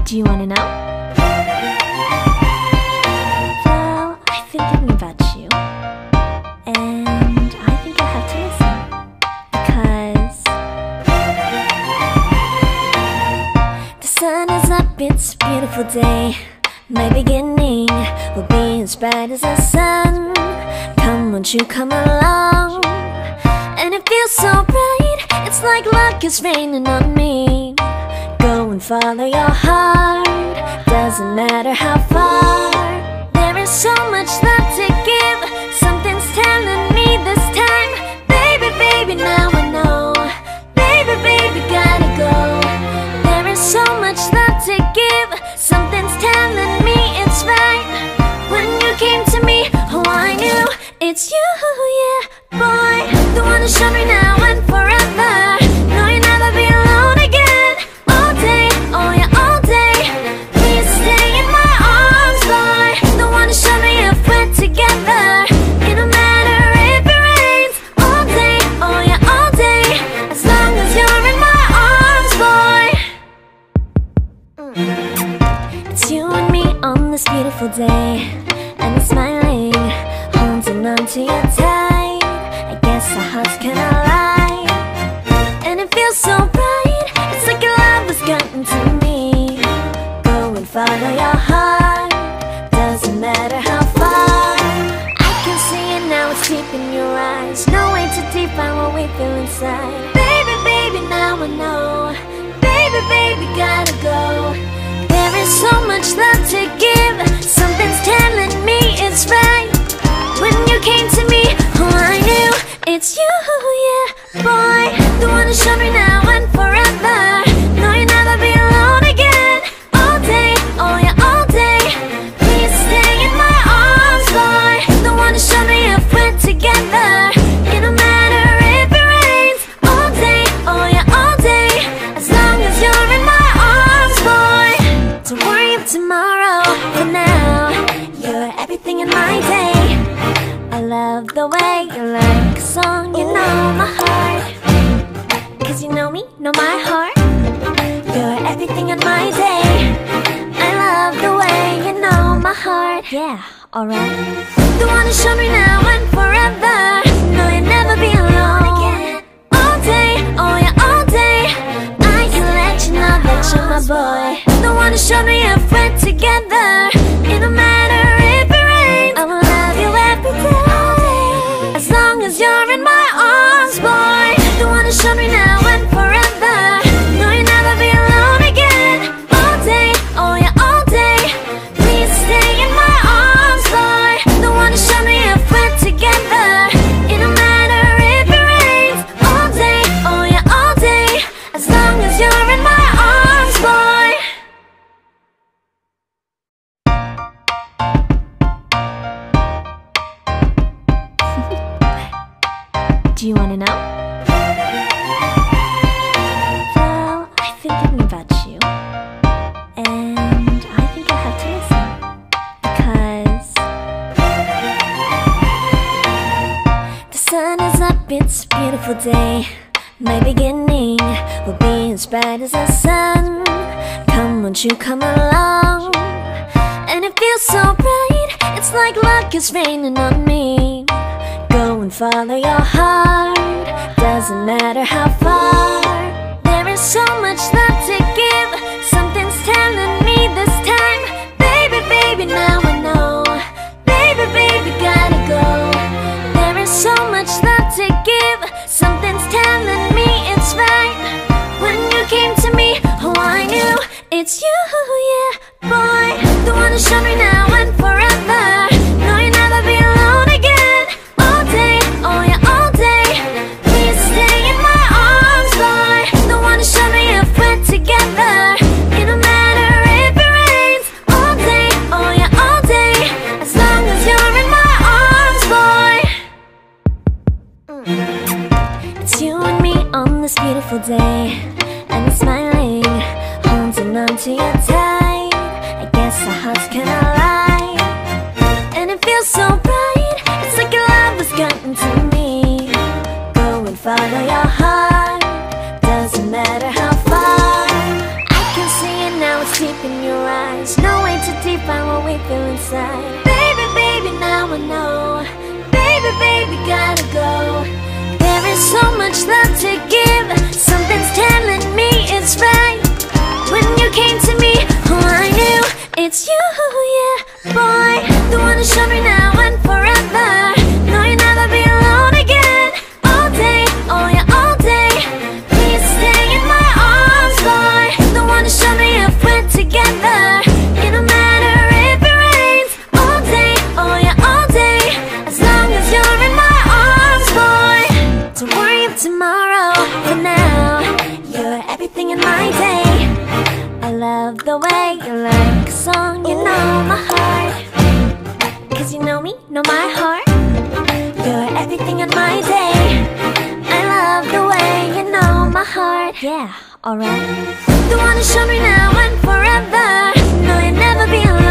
Do you wanna know? Well, I've been thinking about you, and I think I have to listen, because the sun is up, it's a beautiful day. My beginning will be as bright as the sun. Come, won't you come along? And it feels so bright, it's like luck is raining on me. Go and follow your heart, doesn't matter how far. There is so much love to give, something's telling me this time. Baby, baby, now I know. Baby, baby, gotta go. There is so much love to give, something's telling me it's right. When you came to me, oh I knew it's you, yeah, boy. The one to show me now and forever. No, you'll never be alone again. All day, oh yeah, all day. Please stay in my arms, boy. The one to show me if we're together. It don't matter if it rains. All day, oh yeah, all day. As long as you're in my arms, boy. It's you and me on this beautiful day, and it's smiling, holding on to you tight. I guess our hearts can align, and it feels so bright. It's like your love has gotten to me. Go and follow your heart, doesn't matter how far. I can see it now, it's deep in your eyes. No way to define what we feel inside. Baby, baby, now I know. Baby, baby, gotta go. There is so much love to give, something's telling me it's right. When you came to me, oh I knew it's you, yeah, boy. The one to show me now and forever. No, you'll never be alone again. All day, oh yeah, all day. Please stay in my arms, boy. The one to show me if we're together. It don't matter if it rains. All day, oh yeah, all day. As long as you're in my arms, boy. Don't worry of tomorrow, for now you're everything in my day. I love the way you like a song, you know my heart. Cause you know me, know my heart. You're everything in my day. I love the way you know my heart. Yeah, alright. The one to show me now and forever. No, you'll never be alone again. All day, oh yeah, all day. I can let you know that you're my boy. The one to show me if we're together. It don't matter if it rains. I will love you every day. As long as you're in my arms, boy. The one to show me now and forever. No, you'll never be alone again. All day, oh yeah, all day. Please stay in my arms, boy. The one to show me if we're together. It don't matter if it rains. All day, oh yeah, all day. As long as you're in my arms, boy. Do you wanna know? Well, I've been thinking about you, and I think I have to listen, because the sun is up, it's a beautiful day. My beginning will be as bright as the sun. Come, won't you come along? And it feels so bright, it's like luck is raining on me. Go and follow your heart, doesn't matter how far. There is so much love to give, something's telling me this time. Baby, baby, now I know. Baby, baby, gotta go. There is so much love to give, something's telling me it's right. When you came to me, oh I knew it's you, yeah, boy. The one to show me now and forever. No, you'll never be alone again. All day, oh yeah, all day. Please stay in my arms, boy. The one to show me if we're together. It don't matter if it rains. All day, oh yeah, all day. As long as you're in my arms, boy. It's you and me on this beautiful day, and it's smiling, holding on to you tight. I guess our hearts can align, and it feels so bright. It's like your love has gotten to me. Go and follow your heart, doesn't matter how far. I can see it now, it's deep in I know. Baby, baby, gotta go. There is so much love to give. Something's telling me it's right. When you came to me, oh, I knew it's you, yeah, boy. The one to show me now and forever. No, you'll never be alone again. All day, oh yeah, all day. Please stay in my arms, boy. The one to show me if we're together. It don't matter if it rains. All day, oh yeah, all day. As long as you're in my arms, boy. Don't worry of tomorrow. For now, you're everything in my day. I love the way you like a song. You know my heart. Cause you know me, know my heart. You're everything in my day. I love the way you know my heart. Yeah, alright. The one to show me now and forever. No, you'll never be alone.